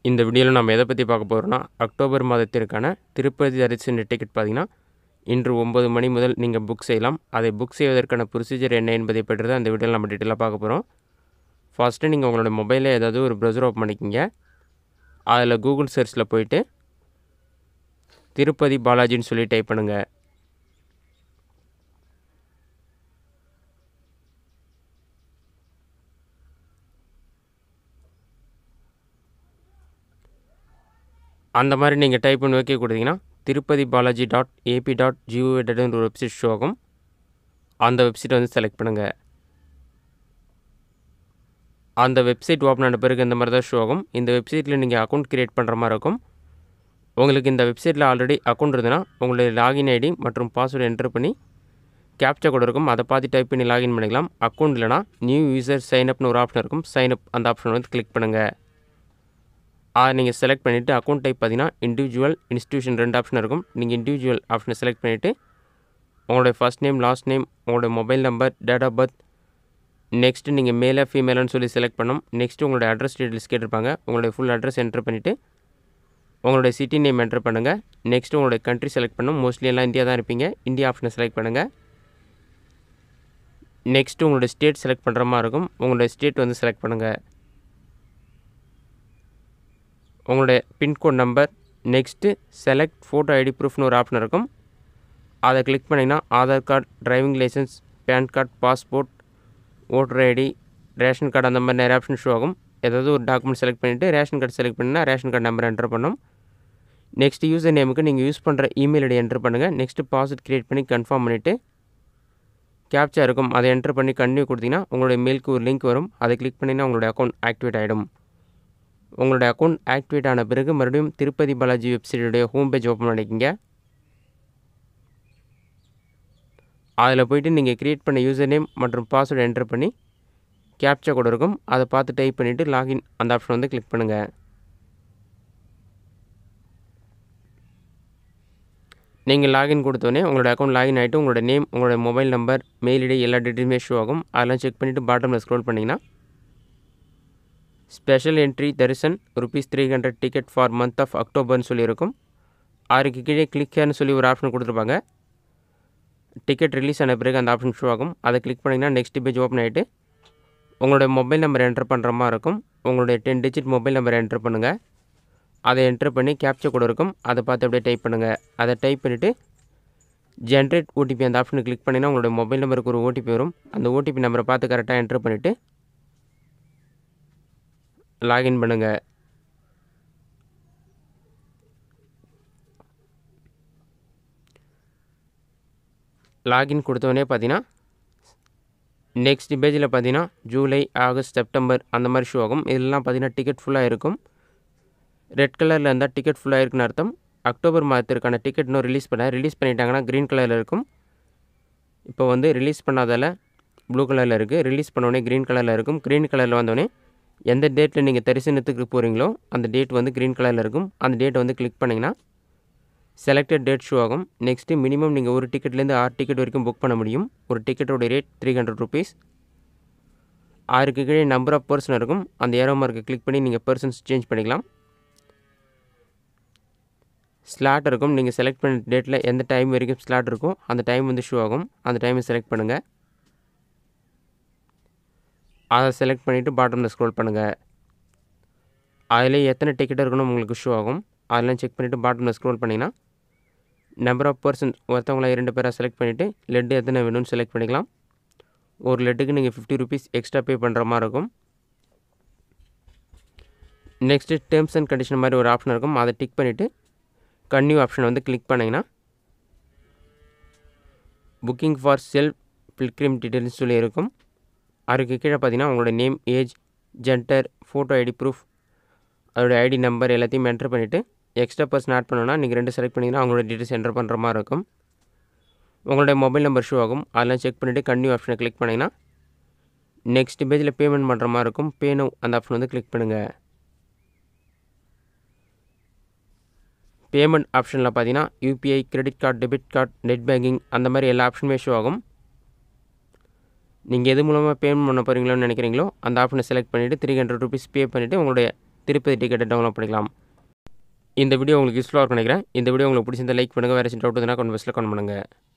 இந்த வீடியோவில் நம்ம எதை பற்றி பார்க்க போகிறோம்னா அக்டோபர் மாதத்திற்கான திருப்பதி தரிசன டிக்கெட் பார்த்தீங்கன்னா இன்று 9 மணி முதல் நீங்கள் புக் செய்யலாம். அதை புக் செய்வதற்கான ப்ரொசீஜர் என்ன என்பதை பற்றி தான் இந்த வீடியோவில் நம்ம டீட்டெயிலாக பார்க்க போகிறோம். ஃபஸ்ட்டு நீங்கள் உங்களோட மொபைலில் ஏதாவது ஒரு ப்ரௌசர் ஓப்பன் பண்ணிக்கிங்க. அதில் கூகுள் சர்ச்சில் போயிட்டு திருப்பதி பாலாஜின்னு சொல்லி டைப் பண்ணுங்கள். அந்த மாதிரி நீங்கள் டைப் பண்ணி ஓகே கொடுத்தீங்கன்னா திருப்பதி பாலாஜி .ap.gov.in ஒரு வெப்சைட் ஷோ ஆகும். அந்த வெப்சைட்டை வந்து செலக்ட் பண்ணுங்கள். அந்த வெப்சைட் ஓப்பன் ஆன பிறகு இந்த மாதிரி தான் ஷோ ஆகும். இந்த வெப்சைட்டில் நீங்கள் அக்கௌண்ட் க்ரியேட் பண்ணுற மாதிரி இருக்கும். உங்களுக்கு இந்த வெப்சைட்டில் ஆல்ரெடி அக்கௌண்ட் இருந்ததுன்னா உங்களுடைய லாகின் ஐடி மற்றும் பாஸ்வேர்டு என்ட்ரு பண்ணி கேப்சா கோட் இருக்கும். அதை பார்த்து டைப் பண்ணி லாகின் பண்ணிக்கலாம். அக்கௌண்ட் இல்லைனா நியூ யூசர் சைன்அப்னு ஒரு ஆப்ஷன் இருக்கும். சைன்அப் அந்த ஆப்ஷன் வந்து கிளிக் பண்ணுங்கள். அதை நீங்கள் செலக்ட் பண்ணிவிட்டு அக்கௌண்ட் டைப் பார்த்தீங்கன்னா இண்டிவிஜுவல், இன்ஸ்டியூஷன் 2 ஆப்ஷன் இருக்கும். நீங்கள் இண்டிவிஜுவல் ஆப்ஷனை செலக்ட் பண்ணிவிட்டு உங்களுடைய ஃபர்ஸ்ட் நேம், லாஸ்ட் நேம், உங்களுடைய mobile number, date of birth, next நீங்கள் மேலே ஃபீமேலான்னு சொல்லி செலக்ட் பண்ணணும். நெக்ஸ்ட்டு உங்களுடைய அட்ரஸ் டீட்டெயில்ஸ் கேட்டிருப்பாங்க. உங்களுடைய ஃபுல் அட்ரஸ் என்ட்ரு பண்ணிவிட்டு உங்களுடைய சிட்டி நேம் என்ட்ரு பண்ணுங்கள். நெக்ஸ்ட்டு உங்களுடைய கண்ட்ரி செலக்ட் பண்ணணும். மோஸ்ட்லி எல்லாம் இந்தியா தான் இருப்பீங்க. இந்தியா ஆப்ஷனை செலக்ட் பண்ணுங்கள். நெக்ஸ்ட்டு உங்களுடைய ஸ்டேட் செலக்ட் பண்ணுற மாதிரி இருக்கும். உங்களுடைய ஸ்டேட் வந்து செலக்ட் பண்ணுங்கள். உங்களுடைய pincode number, next select photo ID ப்ரூஃப்னு ஒரு ஆப்ஷன் இருக்கும். அதை கிளிக் பண்ணிங்கன்னா Aadhaar card, driving license, PAN card, passport, voter ID, ration card அந்த மாதிரி நிறைய ஆப்ஷன் ஷோ ஆகும். ஏதாவது ஒரு டாக்குமெண்ட் செலக்ட் பண்ணிவிட்டு ரேஷன் கார்டு செலக்ட் பண்ணிங்கன்னா ரேஷன் கார்டு நம்பர் என்ட்ரு பண்ணணும். நெக்ஸ்ட் யூசர் நேமுக்கு நீங்கள் யூஸ் பண்ணுற இமெயில் ஐடி என்ட்ரு பண்ணுங்கள். நெக்ஸ்ட்டு பாஸ்வேர்ட் க்ரியேட் பண்ணி கன்ஃபார்ம் பண்ணிவிட்டு கேப்சா இருக்கும். அதை என்ட்ரு பண்ணி கண்டினியூ கொடுத்தீங்கன்னா உங்களுடைய மெயிலுக்கு ஒரு லிங்க் வரும். அதை கிளிக் பண்ணிங்கன்னா உங்களுடைய அக்கௌண்ட் ஆக்டிவேட் ஆகிடும். உங்களுடைய அக்கௌண்ட் ஆக்டிவேட் ஆன பிறகு மறுபடியும் திருப்பதி பாலாஜி வெப்சைட்டுடைய ஹோம் பேஜ் ஓப்பன் பண்ணிக்கிங்க. அதில் போய்ட்டு நீங்கள் க்ரியேட் பண்ண யூசர் நேம் மற்றும் பாஸ்வேர்டு என்ட்ரு பண்ணி கேப்சா கோட் இருக்கும். அதை பார்த்து டைப் பண்ணிவிட்டு லாகின் அந்த ஆப்ஷன் வந்து கிளிக் பண்ணுங்கள். நீங்கள் லாகின் கொடுத்தோடனே உங்களோட அக்கௌண்ட் லாகின் ஆகிட்டு உங்களோட நேம், உங்களோட மொபைல் நம்பர், மெயில் ஐடி எல்லா டீட்டெயிலுமே ஷோ ஆகும். அதெல்லாம் செக் பண்ணிவிட்டு பாட்டமில் ஸ்க்ரோல் பண்ணிங்கன்னா special entry darshan ₹300 ticket for month of அக்டோபர்னு சொல்லியிருக்கும். அதுக்கு கீழே கிளிக் ஹேர்னு சொல்லி ஒரு ஆப்ஷன் கொடுத்துருப்பாங்க. டிக்கெட் ரிலீஸ் ஆன பிறகு அந்த ஆப்ஷன் ஷோ ஆகும். அதை கிளிக் பண்ணிங்கன்னா நெக்ஸ்ட் பேஜ் ஓப்பன் ஆகிட்டு உங்களோட மொபைல் நம்பர் என்ட்ரு பண்ணுற மாதிரி இருக்கும். உங்களுடைய 10 டிஜிட் மொபைல் நம்பர் என்ட்ரு பண்ணுங்கள். அதை என்ட்ரு பண்ணி கேப்சா கோட் இருக்கும். அதை பார்த்து அப்படியே டைப் பண்ணுங்கள். அதை டைப் பண்ணிவிட்டு ஜென்ரேட் ஓடிபி அந்த ஆப்ஷனை கிளிக் பண்ணிங்கன்னா உங்களோட மொபைல் நம்பருக்கு ஒரு ஓடிபி வரும். அந்த ஓடிபி நம்பரை பார்த்து கரெக்டாக என்ட்ரு பண்ணிவிட்டு லாகின் பண்ணுங்கள். லாகின் கொடுத்தோடனே பார்த்தீங்கன்னா நெக்ஸ்ட் பேஜில் பார்த்தீங்கன்னா ஜூலை, ஆகஸ்ட், செப்டம்பர் அந்த மாதிரி ஷோ ஆகும். இதெல்லாம் பார்த்தீங்கன்னா டிக்கெட் ஃபுல்லாக இருக்கும். ரெட் கலரில் இருந்தால் டிக்கெட் ஃபுல்லாக இருக்குன்னு அர்த்தம். அக்டோபர் மாதத்திற்கான டிக்கெட் இன்னும் ரிலீஸ் பண்ணிட்டாங்கன்னா க்ரீன் கலரில் இருக்கும். இப்போ வந்து ரிலீஸ் பண்ணாதால் ப்ளூ கலரில் இருக்குது. ரிலீஸ் பண்ணோடனே க்ரீன் கலரில் இருக்கும். க்ரீன் கலரில் வந்தோடனே எந்த டேட்டில் நீங்கள் தரிசனத்துக்கு போகிறீங்களோ அந்த டேட் வந்து க்ரீன் கலரில் இருக்கும். அந்த டேட்டை வந்து கிளிக் பண்ணிங்கன்னா செலக்டட் டேட் ஷோ ஆகும். நெக்ஸ்ட்டு மினிமம் நீங்கள் ஒரு டிக்கெட்லேருந்து 6 டிக்கெட் வரைக்கும் புக் பண்ண முடியும். ஒரு டிக்கெட்டோட ரேட் ₹300. 6க்கு கீழே நம்பர் ஆஃப் பர்சன் இருக்கும். அந்த ஏரோ மார்க்கை கிளிக் பண்ணி நீங்கள் பர்சன்ஸ் சேஞ்ச் பண்ணிக்கலாம். ஸ்லாட் இருக்கும். நீங்கள் செலக்ட் பண்ண டேட்டில் எந்த டைம் வரைக்கும் ஸ்லாட் இருக்கோ அந்த டைம் வந்து ஷோ ஆகும். அந்த டைமை செலக்ட் பண்ணுங்கள். அதை செலக்ட் பண்ணிவிட்டு பாட்டமில் ஸ்க்ரோல் பண்ணுங்கள். அதில் எத்தனை டிக்கெட் இருக்கணும் உங்களுக்கு ஷோ ஆகும். அதெல்லாம் செக் பண்ணிவிட்டு பாட்டமில் ஸ்க்ரோல் பண்ணிங்கன்னா நம்பர் ஆஃப் பர்சன் ஒருத்தவங்கள 2 பேராக செலக்ட் பண்ணிவிட்டு லெட்டு எத்தனை வேணும்னு செலக்ட் பண்ணிக்கலாம். ஒரு லெட்டுக்கு நீங்கள் ₹50 எக்ஸ்ட்ரா பே பண்ணுற மாதிரி இருக்கும். நெக்ஸ்ட்டு டேர்ம்ஸ் அண்ட் கண்டிஷன் மாதிரி ஒரு ஆப்ஷன் இருக்கும். அதை டிக் பண்ணிவிட்டு கன்டினியூ ஆப்ஷன் வந்து கிளிக் பண்ணிங்கன்னா booking for self pilgrim details சொல்லி இருக்கும். அதுக்கு கீழே பார்த்தீங்கன்னா உங்களோட name, age, gender, photo ID proof, அதோடய ஐடி நம்பர் எல்லாத்தையும் என்ட்ரு பண்ணிவிட்டு எக்ஸ்ட்ரா பர்சன் ஆட் பண்ணணும்னா நீங்கள் 2 செலக்ட் பண்ணிங்கன்னா அவங்களோட டீட்டெயில்ஸ் என்ட்ரு பண்ணுற மாதிரி இருக்கும். உங்களுடைய மொபைல் நம்பர் ஷோ ஆகும். அதெல்லாம் செக் பண்ணிவிட்டு கன்டினியூ ஆப்ஷனை கிளிக் பண்ணிங்கன்னா நெக்ஸ்ட் பேஜில் பேமெண்ட் பண்ணுற மாதிரி இருக்கும். பே நவ் அந்த ஆப்ஷன் வந்து கிளிக் பண்ணுங்கள். பேமெண்ட் ஆப்ஷனில் பார்த்தீங்கன்னா UPI, credit card, debit card, net banking அந்த மாதிரி எல்லா ஆப்ஷனுமே ஷோ ஆகும். நீங்கள் எது மூலமாக பேமெண்ட் பண்ண போகிறீங்களோன்னு நினைக்கிறீங்களோ அந்த ஆப்ஷனை செலக்ட் பண்ணிவிட்டு ₹300 பே பண்ணிவிட்டு உங்களுடைய திருப்பதி டிக்கெட்டை டவுன்லோட் பண்ணிக்கலாம். இந்த வீடியோ உங்களுக்கு யூஸ்ஃபுல்லாக இருக்கும்னு நினைக்கிறேன். இந்த வீடியோ உங்களுக்கு பிடிச்சிருந்தா லைக் பண்ணுங்கள். வேறு ஏதாச்சும் டவுட் இருந்தால் கமெண்ட் பாக்ஸில் கமெண்ட் பண்ணுங்கள்.